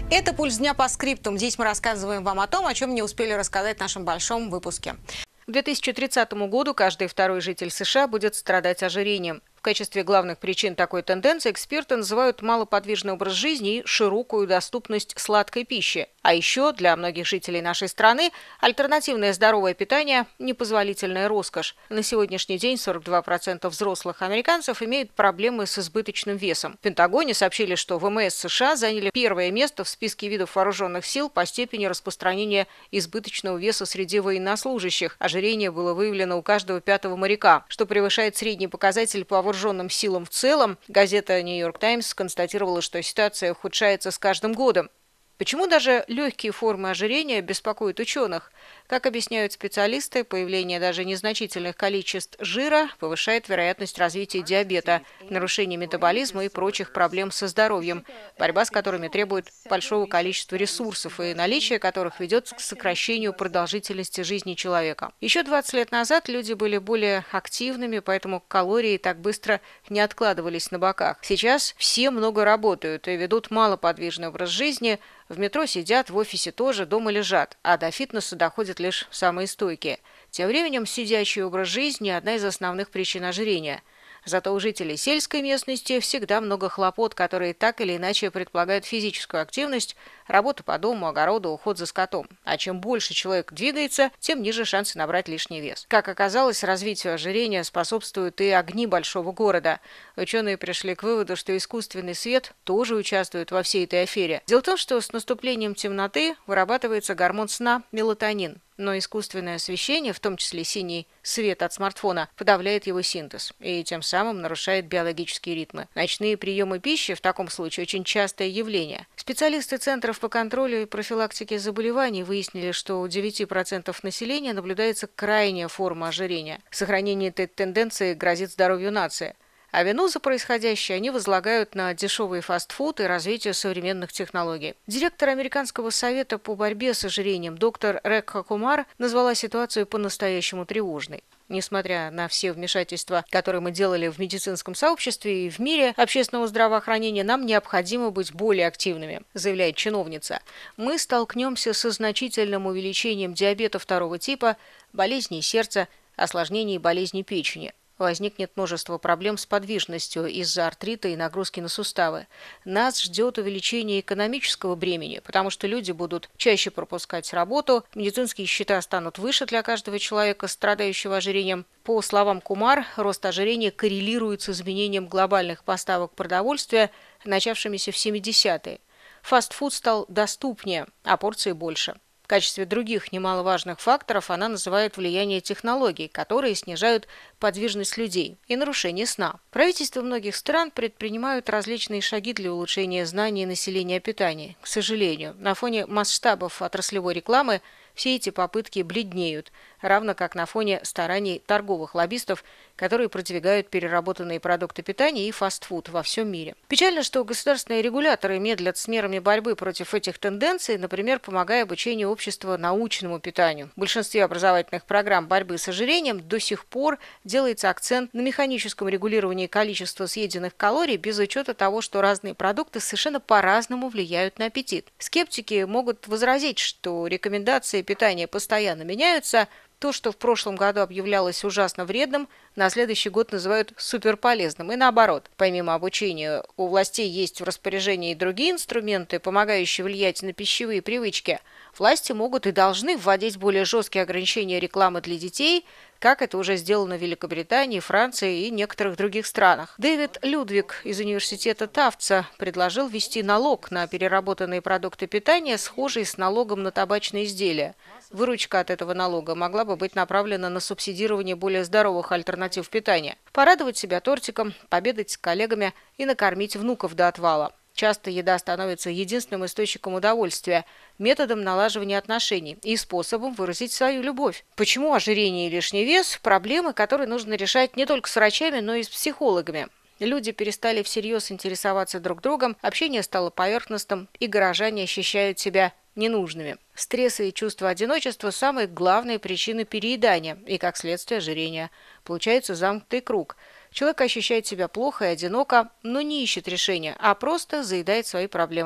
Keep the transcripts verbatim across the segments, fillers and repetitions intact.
Это «Пульс дня» по скриптум. Здесь мы рассказываем вам о том, о чем не успели рассказать в нашем большом выпуске. К две тысячи тридцатому году каждый второй житель США будет страдать ожирением. В качестве главных причин такой тенденции эксперты называют малоподвижный образ жизни и широкую доступность сладкой пищи. А еще для многих жителей нашей страны альтернативное здоровое питание – непозволительная роскошь. На сегодняшний день сорок два процента взрослых американцев имеют проблемы с избыточным весом. В Пентагоне сообщили, что ВМС США заняли первое место в списке видов вооруженных сил по степени распространения избыточного веса среди военнослужащих. Ожирение было выявлено у каждого пятого моряка, что превышает средний показатель по вооруженным силам в целом. Газета «Нью-Йорк Таймс» констатировала, что ситуация ухудшается с каждым годом. Почему даже легкие формы ожирения беспокоят ученых? Как объясняют специалисты, появление даже незначительных количеств жира повышает вероятность развития диабета, нарушения метаболизма и прочих проблем со здоровьем, борьба с которыми требует большого количества ресурсов и наличие которых ведет к сокращению продолжительности жизни человека. Еще двадцать лет назад люди были более активными, поэтому калории так быстро не откладывались на боках. Сейчас все много работают и ведут малоподвижный образ жизни. В метро сидят, в офисе тоже, дома лежат, а до фитнеса доходят лишь самые стойкие. Тем временем сидячий образ жизни – одна из основных причин ожирения. Зато у жителей сельской местности всегда много хлопот, которые так или иначе предполагают физическую активность, работу по дому, огороду, уход за скотом. А чем больше человек двигается, тем ниже шансы набрать лишний вес. Как оказалось, развитию ожирения способствуют и огни большого города. Ученые пришли к выводу, что искусственный свет тоже участвует во всей этой афере. Дело в том, что с наступлением темноты вырабатывается гормон сна – мелатонин. Но искусственное освещение, в том числе синий свет от смартфона, подавляет его синтез и тем самым нарушает биологические ритмы. Ночные приемы пищи в таком случае очень частое явление. Специалисты Центров по контролю и профилактике заболеваний выяснили, что у девяти процентов населения наблюдается крайняя форма ожирения. Сохранение этой тенденции грозит здоровью нации. А вину за происходящее они возлагают на дешевый фастфуд и развитие современных технологий. Директор Американского совета по борьбе с ожирением доктор Рекха Кумар назвала ситуацию по-настоящему тревожной. Несмотря на все вмешательства, которые мы делали в медицинском сообществе и в мире общественного здравоохранения, нам необходимо быть более активными, заявляет чиновница. Мы столкнемся со значительным увеличением диабета второго типа, болезней сердца, осложнений болезней печени. Возникнет множество проблем с подвижностью из-за артрита и нагрузки на суставы. Нас ждет увеличение экономического бремени, потому что люди будут чаще пропускать работу, медицинские счета станут выше для каждого человека, страдающего ожирением. По словам Кумар, рост ожирения коррелирует с изменением глобальных поставок продовольствия, начавшимися в семидесятые. Фастфуд стал доступнее, а порции больше. В качестве других немаловажных факторов она называет влияние технологий, которые снижают подвижность людей и нарушение сна. Правительства многих стран предпринимают различные шаги для улучшения знаний населения о питании. К сожалению, на фоне масштабов отраслевой рекламы все эти попытки бледнеют, равно как на фоне стараний торговых лоббистов, которые продвигают переработанные продукты питания и фастфуд во всем мире. Печально, что государственные регуляторы медлят с мерами борьбы против этих тенденций, например, помогая обучению общества научному питанию. В большинстве образовательных программ борьбы с ожирением до сих пор делается акцент на механическом регулировании количества съеденных калорий без учета того, что разные продукты совершенно по-разному влияют на аппетит. Скептики могут возразить, что рекомендации питания постоянно меняются. То, что в прошлом году объявлялось ужасно вредным, на следующий год называют суперполезным. И наоборот. Помимо обучения, у властей есть в распоряжении и другие инструменты, помогающие влиять на пищевые привычки. Власти могут и должны вводить более жесткие ограничения рекламы для детей, как это уже сделано в Великобритании, Франции и некоторых других странах. Дэвид Людвиг из университета Тафтса предложил ввести налог на переработанные продукты питания, схожий с налогом на табачные изделия. Выручка от этого налога могла бы быть направлена на субсидирование более здоровых альтернатив питания. Порадовать себя тортиком, пообедать с коллегами и накормить внуков до отвала. Часто еда становится единственным источником удовольствия, методом налаживания отношений и способом выразить свою любовь. Почему ожирение и лишний вес – проблемы, которые нужно решать не только с врачами, но и с психологами. Люди перестали всерьез интересоваться друг другом, общение стало поверхностным, и горожане ощущают себя ненужными. Стресс и чувство одиночества – самые главные причины переедания и, как следствие, ожирения. Получается замкнутый круг. Человек ощущает себя плохо и одиноко, но не ищет решения, а просто заедает свои проблемы.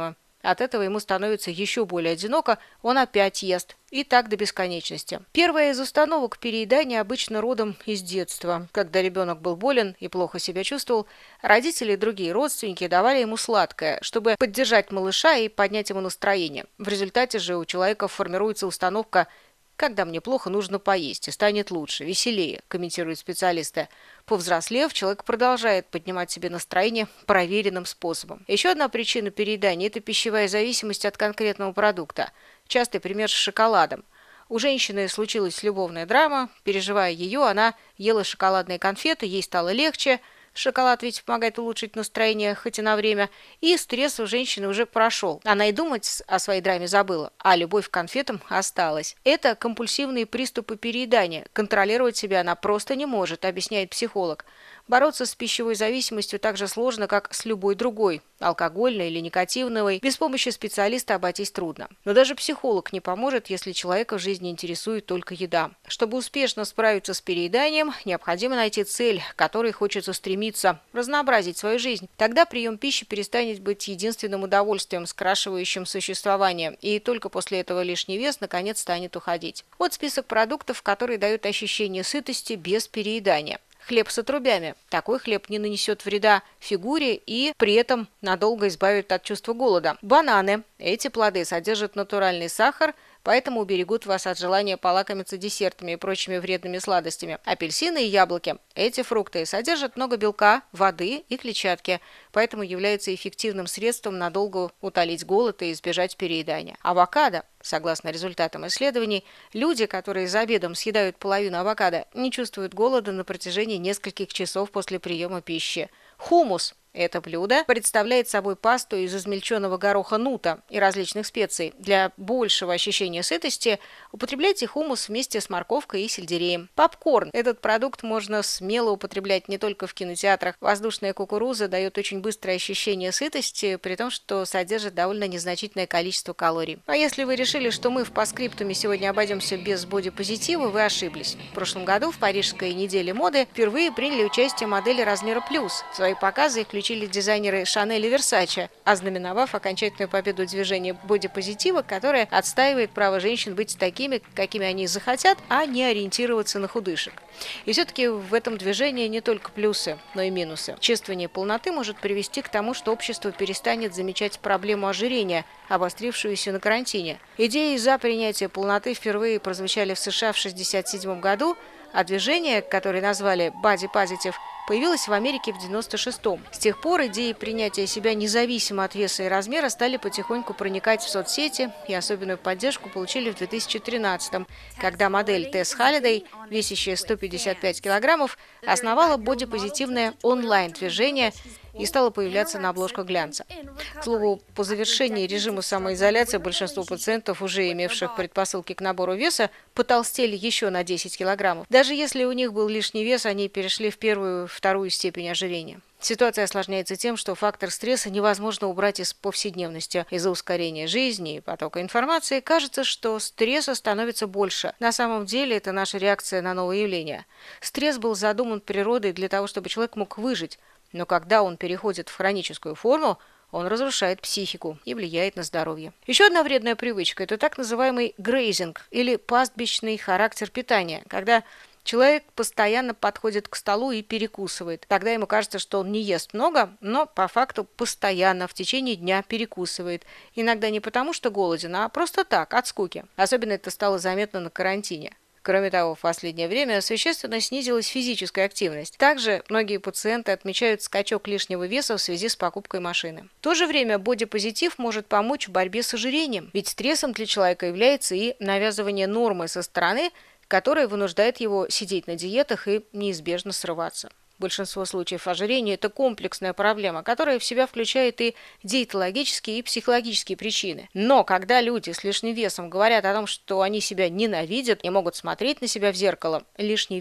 От этого ему становится еще более одиноко, он опять ест. И так до бесконечности. Первая из установок переедания обычно родом из детства. Когда ребенок был болен и плохо себя чувствовал, родители и другие родственники давали ему сладкое, чтобы поддержать малыша и поднять ему настроение. В результате же у человека формируется установка «когда мне плохо, нужно поесть, и станет лучше, веселее», комментируют специалисты. Повзрослев, человек продолжает поднимать себе настроение проверенным способом. Еще одна причина переедания – это пищевая зависимость от конкретного продукта. Частый пример с шоколадом. У женщины случилась любовная драма. Переживая ее, она ела шоколадные конфеты, ей стало легче. Шоколад ведь помогает улучшить настроение, хоть и на время. И стресс у женщины уже прошел. Она и думать о своей драме забыла, а любовь к конфетам осталась. Это компульсивные приступы переедания. Контролировать себя она просто не может, объясняет психолог. Бороться с пищевой зависимостью так же сложно, как с любой другой, алкогольной или никотиновой. Без помощи специалиста обойтись трудно. Но даже психолог не поможет, если человека в жизни интересует только еда. Чтобы успешно справиться с перееданием, необходимо найти цель, к которой хочется стремиться, разнообразить свою жизнь. Тогда прием пищи перестанет быть единственным удовольствием, скрашивающим существование, и только после этого лишний вес наконец станет уходить. Вот список продуктов, которые дают ощущение сытости без переедания. Хлеб с отрубями. Такой хлеб не нанесет вреда фигуре и при этом надолго избавит от чувства голода. Бананы. Эти плоды содержат натуральный сахар, поэтому уберегут вас от желания полакомиться десертами и прочими вредными сладостями. Апельсины и яблоки. Эти фрукты содержат много белка, воды и клетчатки, поэтому являются эффективным средством надолго утолить голод и избежать переедания. Авокадо. Согласно результатам исследований, люди, которые за обедом съедают половину авокадо, не чувствуют голода на протяжении нескольких часов после приема пищи. Хумус. Это блюдо представляет собой пасту из измельченного гороха нута и различных специй. Для большего ощущения сытости употребляйте хумус вместе с морковкой и сельдереем. Попкорн. Этот продукт можно смело употреблять не только в кинотеатрах. Воздушная кукуруза дает очень быстрое ощущение сытости, при том, что содержит довольно незначительное количество калорий. А если вы решили, что мы в постскриптуме сегодня обойдемся без бодипозитива, вы ошиблись. В прошлом году в Парижской неделе моды впервые приняли участие модели размера плюс. В свои показы их включили дизайнеры Шанель и Версаче, ознаменовав окончательную победу движения бодипозитива, которое отстаивает право женщин быть такими, какими они захотят, а не ориентироваться на худышек. И все-таки в этом движении не только плюсы, но и минусы. Чувствование полноты может привести к тому, что общество перестанет замечать проблему ожирения, обострившуюся на карантине. Идеи за принятие полноты впервые прозвучали в США в шестьдесят седьмом году, а движение, которое назвали Body Positive, появилось в Америке в девяносто шестом. С тех пор идеи принятия себя независимо от веса и размера стали потихоньку проникать в соцсети, и особенную поддержку получили в две тысячи тринадцатом, когда модель Тесс Халлидей, весящая сто пятьдесят пять килограммов, основала бодипозитивное онлайн-движение и стала появляться на обложках глянца. К слову, по завершении режима самоизоляции большинство пациентов, уже имевших предпосылки к набору веса, потолстели еще на десять килограммов. Даже если у них был лишний вес, они перешли в первую, вторую степень ожирения. Ситуация осложняется тем, что фактор стресса невозможно убрать из повседневности. Из-за ускорения жизни и потока информации кажется, что стресса становится больше. На самом деле это наша реакция на новое явление. Стресс был задуман природой для того, чтобы человек мог выжить. Но когда он переходит в хроническую форму, он разрушает психику и влияет на здоровье. Еще одна вредная привычка – это так называемый грейзинг или пастбищный характер питания, когда человек постоянно подходит к столу и перекусывает. Тогда ему кажется, что он не ест много, но по факту постоянно в течение дня перекусывает. Иногда не потому, что голоден, а просто так, от скуки. Особенно это стало заметно на карантине. Кроме того, в последнее время существенно снизилась физическая активность. Также многие пациенты отмечают скачок лишнего веса в связи с покупкой машины. В то же время бодипозитив может помочь в борьбе с ожирением, ведь стрессом для человека является и навязывание нормы со стороны, которая вынуждает его сидеть на диетах и неизбежно срываться. Большинство случаев ожирения – это комплексная проблема, которая в себя включает и диетологические, и психологические причины. Но когда люди с лишним весом говорят о том, что они себя ненавидят, не могут смотреть на себя в зеркало, лишний вес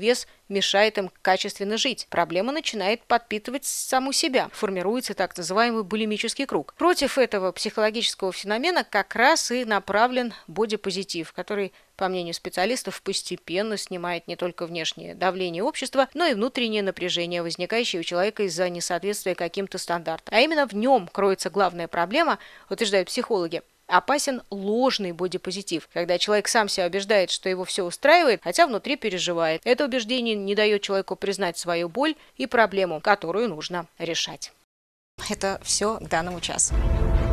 мешает им качественно жить. Проблема начинает подпитывать саму себя. Формируется так называемый булимический круг. Против этого психологического феномена как раз и направлен бодипозитив, который, по мнению специалистов, постепенно снимает не только внешнее давление общества, но и внутреннее напряжение, возникающее у человека из-за несоответствия каким-то стандартам. А именно в нем кроется главная проблема, утверждают психологи. Опасен ложный бодипозитив, когда человек сам себя убеждает, что его все устраивает, хотя внутри переживает. Это убеждение не дает человеку признать свою боль и проблему, которую нужно решать. Это все к данному часу.